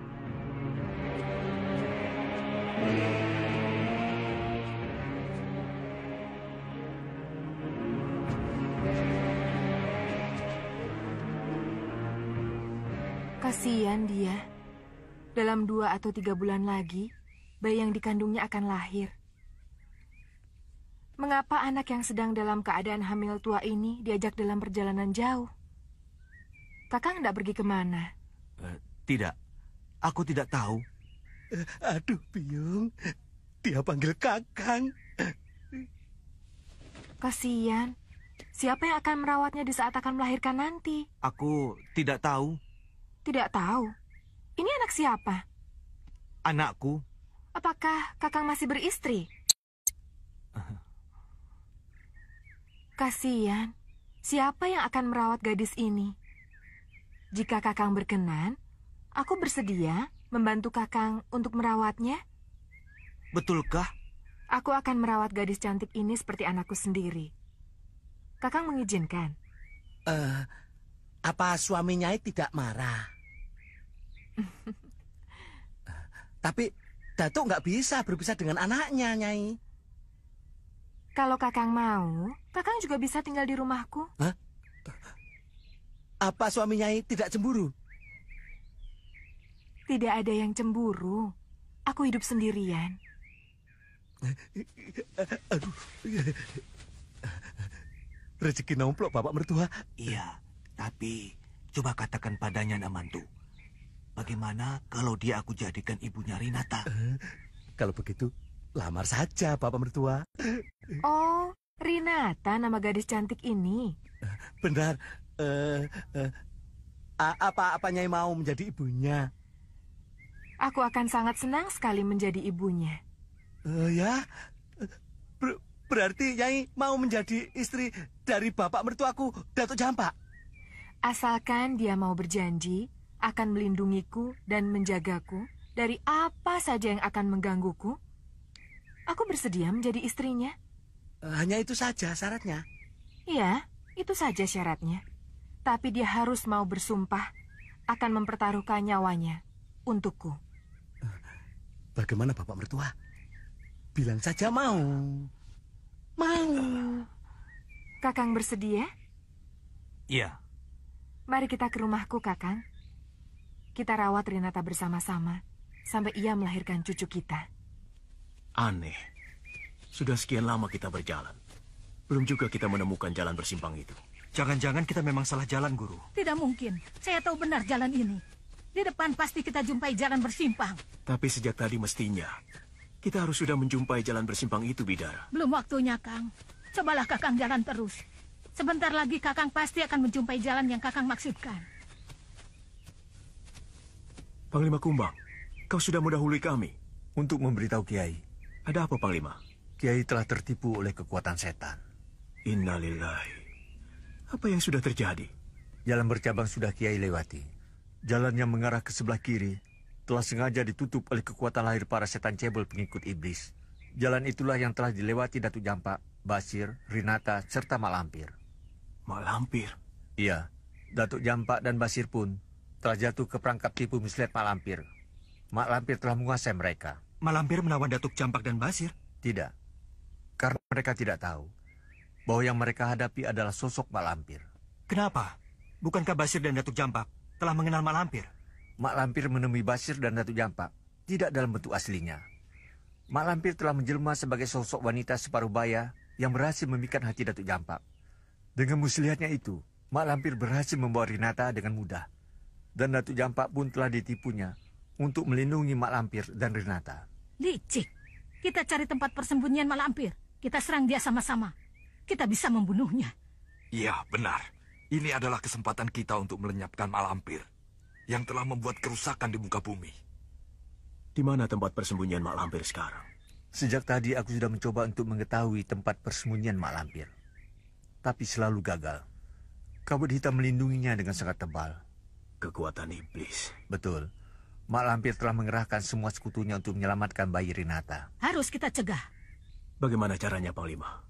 Kasihan dia. Dalam dua atau tiga bulan lagi, bayi yang dikandungnya akan lahir. Mengapa anak yang sedang dalam keadaan hamil tua ini diajak dalam perjalanan jauh? Kakang tidak pergi kemana? Uh, tidak, aku tidak tahu. Uh, aduh, Biung, dia panggil Kakang. Kasihan. Siapa yang akan merawatnya di saat akan melahirkan nanti? Aku tidak tahu. Tidak tahu. Ini anak siapa? Anakku. Apakah Kakang masih beristri? Kasihan. Siapa yang akan merawat gadis ini? Jika Kakang berkenan, aku bersedia membantu Kakang untuk merawatnya. Betulkah? Aku akan merawat gadis cantik ini seperti anakku sendiri. Kakang mengizinkan? Eh, uh, apa suami Nyai tidak marah? Tapi Datuk nggak bisa berpisah dengan anaknya, Nyai. Kalau Kakang mau, Kakang juga bisa tinggal di rumahku. Hah? Apa suami Nyai tidak cemburu? Tidak ada yang cemburu. Aku hidup sendirian. Aduh. Rezeki nomplok Bapak Mertua. Iya, tapi coba katakan padanya, nak mantu. Bagaimana kalau dia aku jadikan ibunya Rinata? Uh, kalau begitu, lamar saja Bapak Mertua. Oh, Rinata nama gadis cantik ini. Uh, benar. Uh, uh, apa-apa Nyai mau menjadi ibunya? Aku akan sangat senang sekali menjadi ibunya. Uh, ya, Ber berarti Nyai mau menjadi istri dari Bapak Mertuaku, Datuk Jampak? Asalkan dia mau berjanji akan melindungiku dan menjagaku dari apa saja yang akan menggangguku, aku bersedia menjadi istrinya. Hanya itu saja syaratnya? Iya, itu saja syaratnya. Tapi dia harus mau bersumpah akan mempertaruhkan nyawanya untukku. Bagaimana Bapak Mertua? Bilang saja mau. Mau. Kakang bersedia? Iya. Mari kita ke rumahku, Kakang. Kita rawat Rinata bersama-sama sampai ia melahirkan cucu kita. Aneh. Sudah sekian lama kita berjalan. Belum juga kita menemukan jalan bersimpang itu. Jangan-jangan kita memang salah jalan, Guru. Tidak mungkin. Saya tahu benar jalan ini. Di depan pasti kita jumpai jalan bersimpang. Tapi sejak tadi mestinya Kita harus sudah menjumpai jalan bersimpang itu, Bidara. Belum waktunya, Kang. Cobalah Kakang jalan terus. Sebentar lagi Kakang pasti akan menjumpai jalan yang Kakang maksudkan. Panglima Kumbang, kau sudah mendahului kami. Untuk memberitahu Kiai. Ada apa, Panglima? Kiai telah tertipu oleh kekuatan setan. Innalillahi. Apa yang sudah terjadi? Jalan bercabang sudah Kiai lewati. Jalan yang mengarah ke sebelah kiri telah sengaja ditutup oleh kekuatan lahir para setan cebol pengikut iblis. Jalan itulah yang telah dilewati Datuk Jampak, Basir, Rinata, serta Mak Lampir. Mak Lampir? Iya, Datuk Jampak dan Basir pun telah jatuh ke perangkap tipu muslihat Mak Lampir. Mak Lampir telah menguasai mereka. Mak Lampir melawan Datuk Jampak dan Basir? Tidak, karena mereka tidak tahu bahwa yang mereka hadapi adalah sosok Mak Lampir. Kenapa? Bukankah Basir dan Datuk Jampak telah mengenal Mak Lampir? Mak Lampir menemui Basir dan Datuk Jampak tidak dalam bentuk aslinya. Mak Lampir telah menjelma sebagai sosok wanita separuh baya yang berhasil memikat hati Datuk Jampak. Dengan muslihatnya itu, Mak Lampir berhasil membawa Rinata dengan mudah. Dan Datuk Jampak pun telah ditipunya untuk melindungi Mak Lampir dan Rinata. Licik. Kita cari tempat persembunyian Mak Lampir. Kita serang dia sama-sama. Kita bisa membunuhnya. Iya, benar. Ini adalah kesempatan kita untuk melenyapkan Mak Lampir yang telah membuat kerusakan di muka bumi. Di mana tempat persembunyian Mak Lampir sekarang? Sejak tadi aku sudah mencoba untuk mengetahui tempat persembunyian Mak Lampir. Tapi selalu gagal. Kabut hitam melindunginya dengan sangat tebal. Kekuatan iblis. Betul. Mak Lampir telah mengerahkan semua sekutunya untuk menyelamatkan bayi Rinata. Harus kita cegah. Bagaimana caranya, Panglima?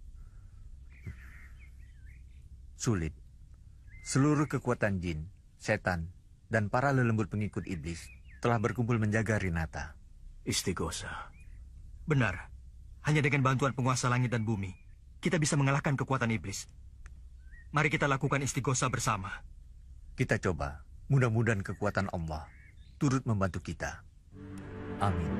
Sulit. Seluruh kekuatan jin, setan, dan para lelembut pengikut iblis telah berkumpul menjaga Rinata. Istighosa. Benar. Hanya dengan bantuan penguasa langit dan bumi, kita bisa mengalahkan kekuatan iblis. Mari kita lakukan istighosa bersama. Kita coba. Mudah-mudahan kekuatan Allah turut membantu kita. Amin.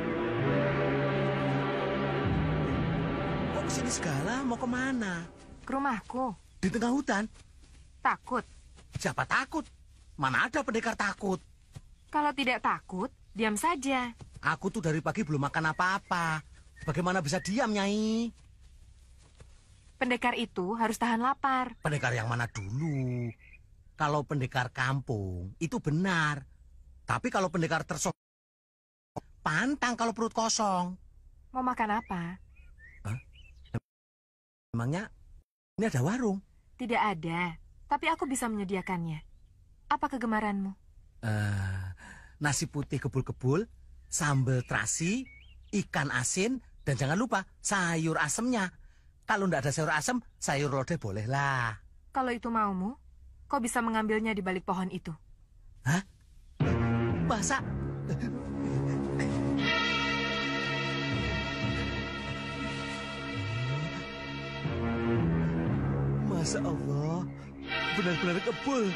Kok kesini segala? Mau kemana? Ke rumahku. Di tengah hutan? Takut. Siapa takut? Mana ada pendekar takut? Kalau tidak takut, diam saja. Aku tuh dari pagi belum makan apa-apa. Bagaimana bisa diam, Nyai? Pendekar itu harus tahan lapar. Pendekar yang mana dulu? Kalau pendekar kampung, itu benar. Tapi kalau pendekar tersok, pantang kalau perut kosong. Mau makan apa? Hah? Emangnya ini ada warung? Tidak ada, tapi aku bisa menyediakannya. Apa kegemaranmu? Uh, nasi putih kebul-kebul, sambal terasi, ikan asin, dan jangan lupa sayur asemnya. Kalau tidak ada sayur asem, sayur lodeh bolehlah. Kalau itu maumu, kau bisa mengambilnya di balik pohon itu. Hah? Masa? Masya Allah, benar-benar kebul.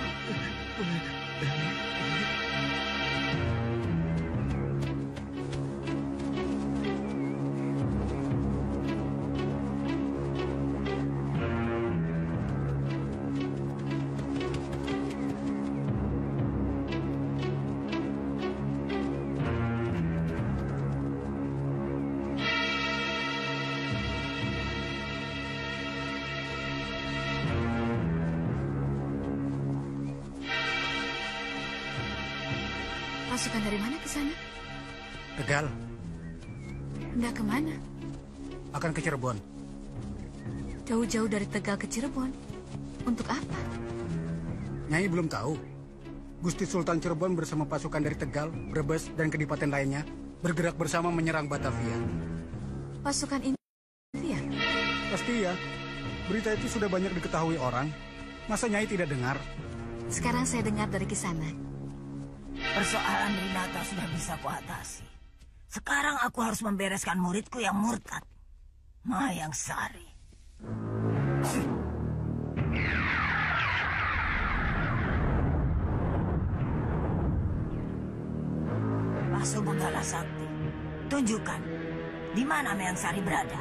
Pasukan dari mana ke sana? Tegal. Hendak kemana? Akan ke Cirebon. Jauh-jauh dari Tegal ke Cirebon. Untuk apa? Nyai belum tahu. Gusti Sultan Cirebon bersama pasukan dari Tegal, Brebes, dan kedipaten lainnya bergerak bersama menyerang Batavia. Pasukan ini ya? Pasti ya. Berita itu sudah banyak diketahui orang. Masa Nyai tidak dengar? Sekarang saya dengar dari Kisanak. Persoalan Rinata sudah bisa kuatasi. Sekarang aku harus membereskan muridku yang murtad, Mayang Sari. Pasu Benggala Sakti, tunjukkan di mana Mayang Sari berada.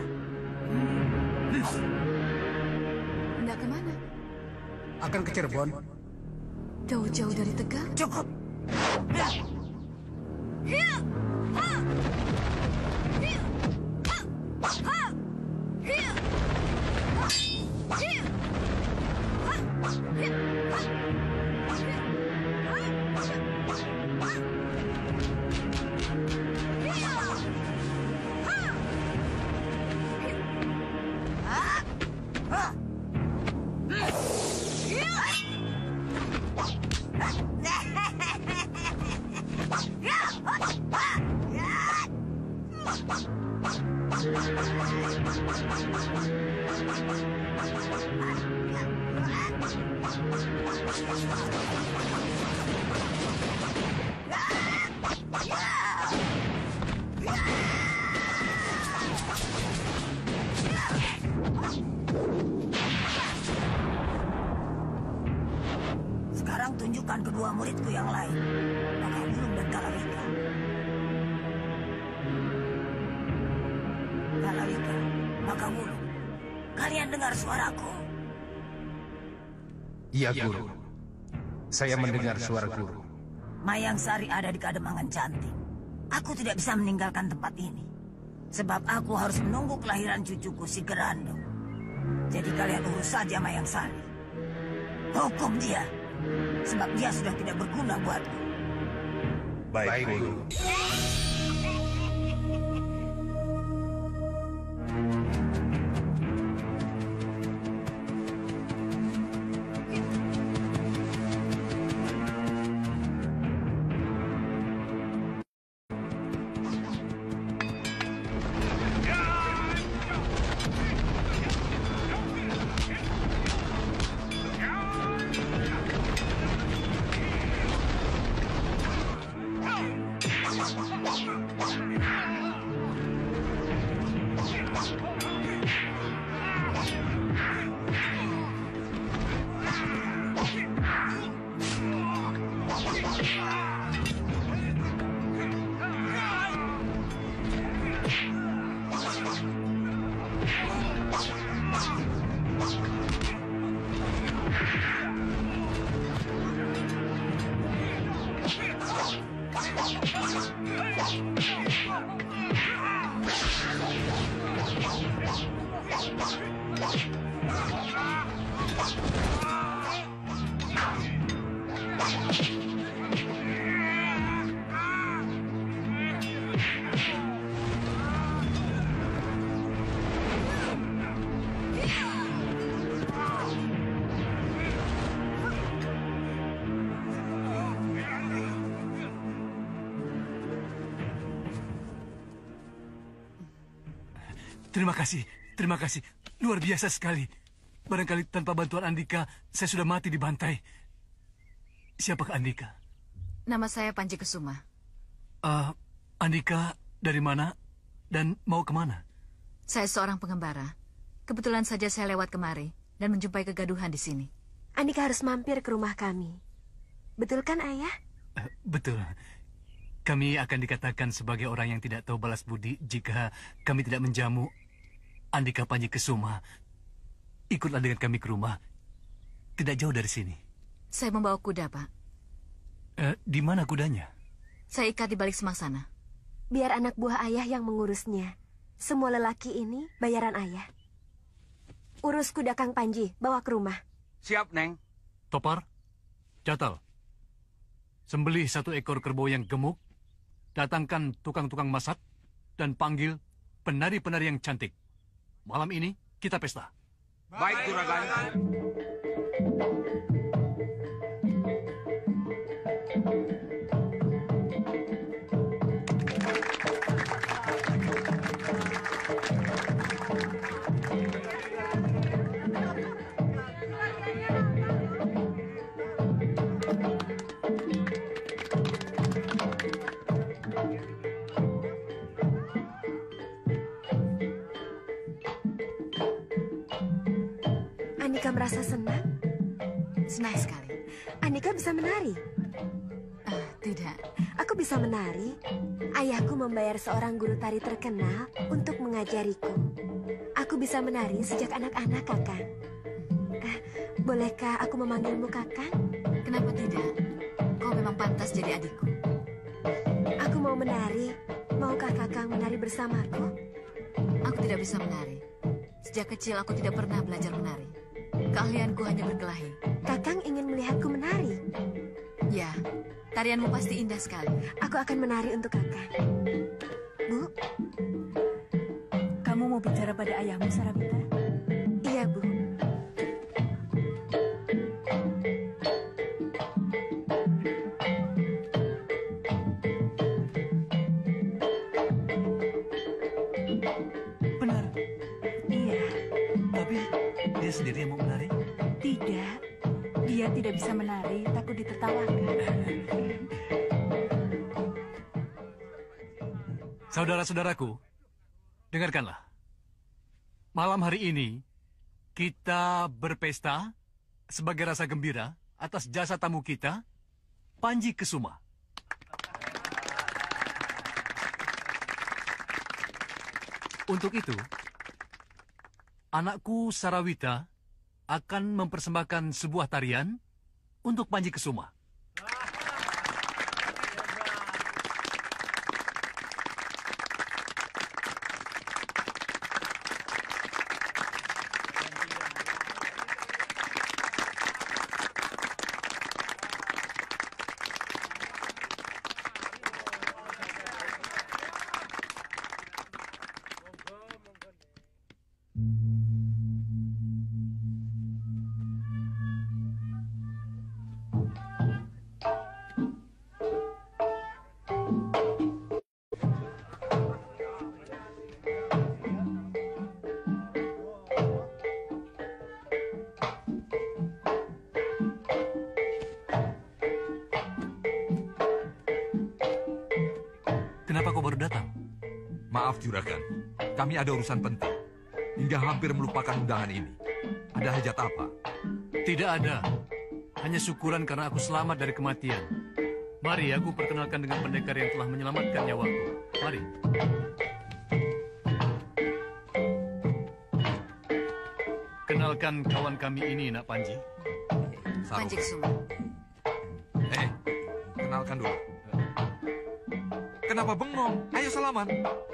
Hendak kemana? Akan ke Cirebon. Jauh-jauh dari Tegal? Cukup. Sekarang tunjukkan kedua muridku yang lain, Makawulung dan Kalawika. Kalawika, Makawulung, kalian dengar suaraku? Iya, Guru. Saya mendengar suara Guru. Mayang Sari ada di Kademangan Cantik. Aku tidak bisa meninggalkan tempat ini. Sebab aku harus menunggu kelahiran cucuku si Gerando. Jadi kalian urus saja Mayang Sari. Hukum dia. Sebab dia sudah tidak berguna buatku. Baik, Guru. Terima kasih, terima kasih. Luar biasa sekali. Barangkali tanpa bantuan Andika, saya sudah mati dibantai. Siapakah Andika? Nama saya Panji Kesuma. Uh, Andika dari mana dan mau kemana? Saya seorang pengembara. Kebetulan saja saya lewat kemari dan menjumpai kegaduhan di sini. Andika harus mampir ke rumah kami. Betul kan, Ayah? Uh, betul. Kami akan dikatakan sebagai orang yang tidak tahu balas budi jika kami tidak menjamu Andika Panji Kesuma. Ikutlah dengan kami ke rumah. Tidak jauh dari sini. Saya membawa kuda, Pak. Eh, di mana kudanya? Saya ikat di balik semak sana. Biar anak buah Ayah yang mengurusnya. Semua lelaki ini bayaran Ayah. Urus kuda Kang Panji, bawa ke rumah. Siap, Neng. Topar, Catal. Sembelih satu ekor kerbau yang gemuk, datangkan tukang-tukang masak, dan panggil penari-penari yang cantik. Malam ini kita pesta. Baik, Juragan. Andika merasa senang? Senang sekali. Andika bisa menari? Uh, tidak. Aku bisa menari. Ayahku membayar seorang guru tari terkenal untuk mengajariku. Aku bisa menari sejak anak-anak, Kakang. Uh, bolehkah aku memanggilmu Kakang? Kenapa tidak? Kau memang pantas jadi adikku. Aku mau menari. Maukah Kakang menari bersamaku? Aku tidak bisa menari. Sejak kecil aku tidak pernah belajar menari. Keahlianku hanya berkelahi. Kakang ingin melihatku menari? Ya, tarianmu pasti indah sekali. Aku akan menari untuk Kakang. Bu? Kamu mau bicara pada ayahmu, Sarabita? Iya, Bu. dia sendiri yang mau menari? Tidak. Dia tidak bisa menari, takut ditertawakan. Saudara-saudaraku, dengarkanlah. Malam hari ini, kita berpesta sebagai rasa gembira atas jasa tamu kita, Panji Kesuma. Untuk itu, anakku Sarawita akan mempersembahkan sebuah tarian untuk Panji Kesuma. Kenapa kau baru datang? Maaf, Juragan. Kami ada urusan penting. Hingga hampir melupakan undangan ini. Ada hajat apa? Tidak ada. Hanya syukuran karena aku selamat dari kematian. Mari aku perkenalkan dengan pendekar yang telah menyelamatkan nyawaku. Mari. Kenalkan kawan kami ini, Nak Panji. Panji Kesuma. Eh, kenalkan dulu. Kenapa bengong? Ayo salaman.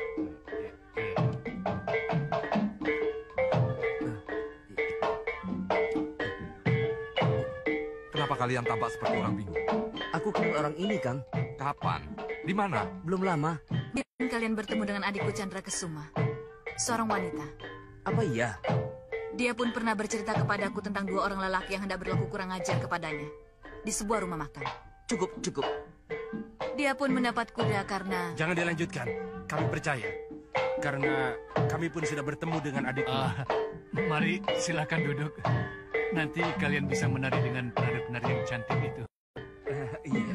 Kenapa kalian tampak seperti orang bingung? Aku kenal orang ini, Kang. Kapan? Di mana? Belum lama. Dan kalian bertemu dengan adikku Chandra Kesuma, seorang wanita. Apa iya? Dia pun pernah bercerita kepadaku tentang dua orang lelaki yang hendak berlaku kurang ajar kepadanya di sebuah rumah makan. Cukup, cukup. Dia pun mendapat kuda karena... Jangan dilanjutkan. Kami percaya. Karena kami pun sudah bertemu dengan adikku. Uh, mari, silakan duduk. Nanti kalian bisa menari dengan penari-penari yang cantik itu. Uh, iya.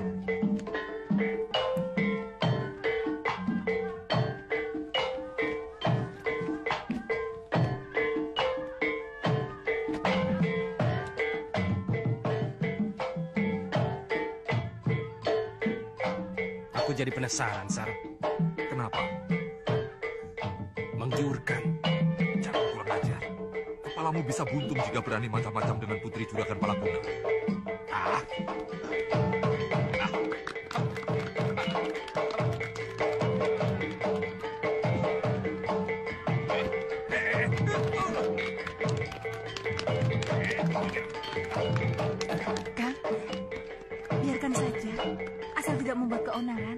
Aku jadi penasaran, Sar. Kenapa? Menggiurkan. Jangan kurang ajar. Kepalamu bisa buntung jika berani macam-macam dengan putri juragan Palaguna. Ah. Kang, biarkan saja. Asal tidak membuat keonaran.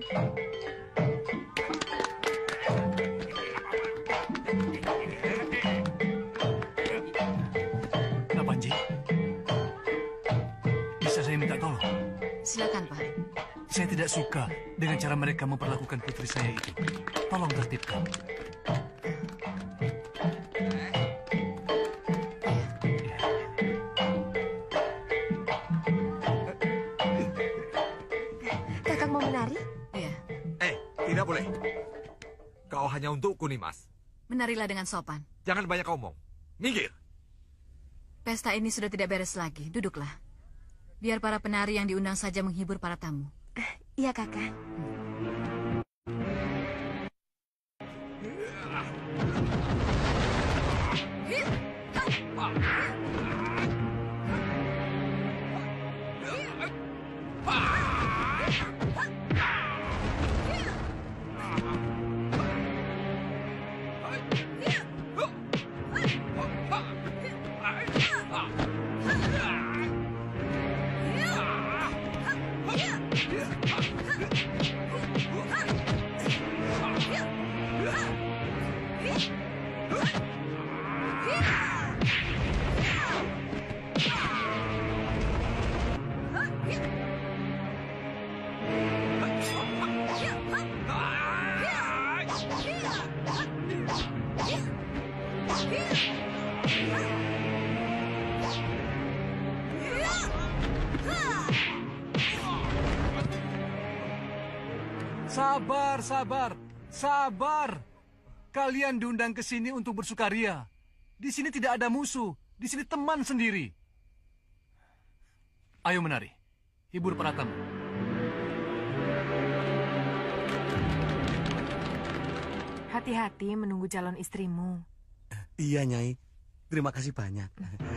Nak Panji, bisa saya minta tolong? Silakan, Pak. Saya tidak suka dengan cara mereka memperlakukan putri saya itu. Tolong tertibkan. Kakak mau menari? Iya. Eh, tidak boleh. Kau hanya untukku, Nimas. Menarilah dengan sopan. Jangan banyak ngomong. Minggir. Pesta ini sudah tidak beres lagi. Duduklah. Biar para penari yang diundang saja menghibur para tamu. Iya, Kakak. Huh? Sabar, sabar, sabar. Kalian diundang ke sini untuk bersukaria. Di sini tidak ada musuh, di sini teman sendiri. Ayo menari, hibur para tamu. Hati-hati menunggu calon istrimu. Iya, Nyai. Terima kasih banyak.